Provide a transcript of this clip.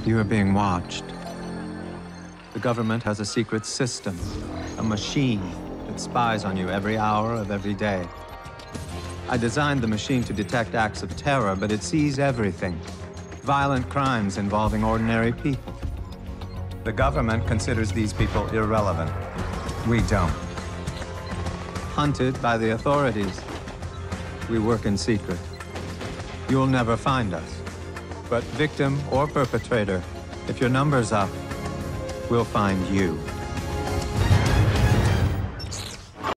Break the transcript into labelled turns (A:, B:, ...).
A: You are being watched. The government has a secret system, a machine that spies on you every hour of every day. I designed the machine to detect acts of terror, but it sees everything. Violent crimes involving ordinary people. The government considers these people irrelevant. We don't. Hunted by the authorities. We work in secret. You'll never find us. But victim or perpetrator, if your number's up, we'll find you.